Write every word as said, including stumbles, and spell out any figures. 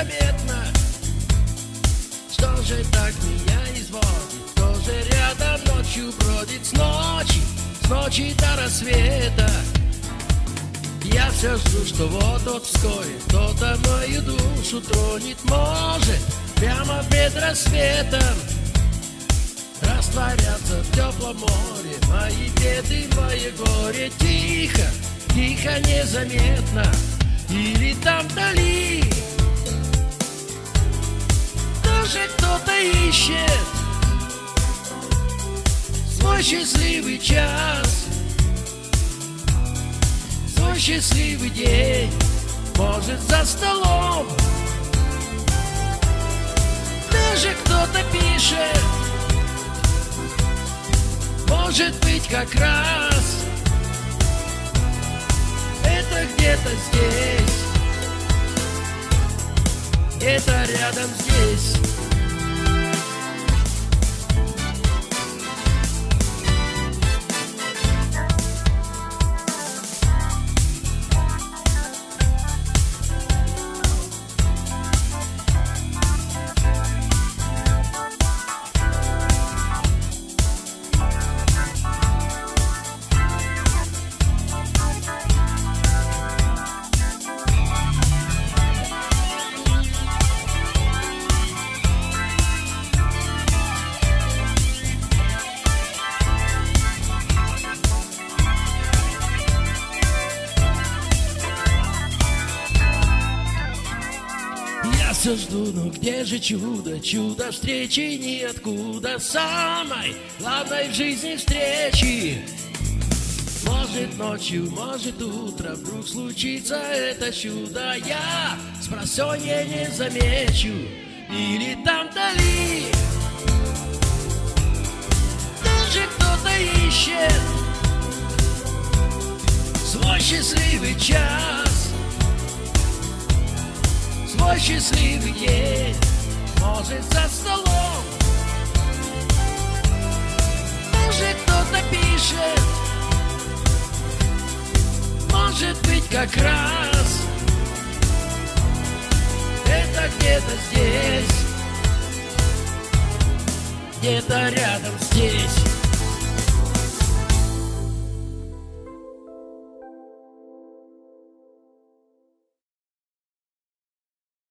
незаметно. Что же так меня изводит? Кто же рядом ночью бродит? С ночи, с ночи до рассвета я все жду, что вот-вот вскоре кто-то мою душу тронет. Может, прямо перед рассветом растворятся в теплом море мои беды, мое горе. Тихо, тихо, незаметно. Или там вдали тоже кто-то ищет свой счастливый час, свой счастливый день. Может, за столом даже кто-то пишет. Может быть, как раз это где-то здесь, где-то рядом здесь. Все жду, но где же чудо? Чудо встречи ниоткуда, самой главной в жизни встречи. Может, ночью, может, утром вдруг случится это чудо. Я спросонья не замечу. Или там вдали даже кто-то ищет свой счастливый час, свой счастливый день. Может, за столом может, кто-то пишет. Может быть, как раз это где-то здесь, где-то рядом здесь.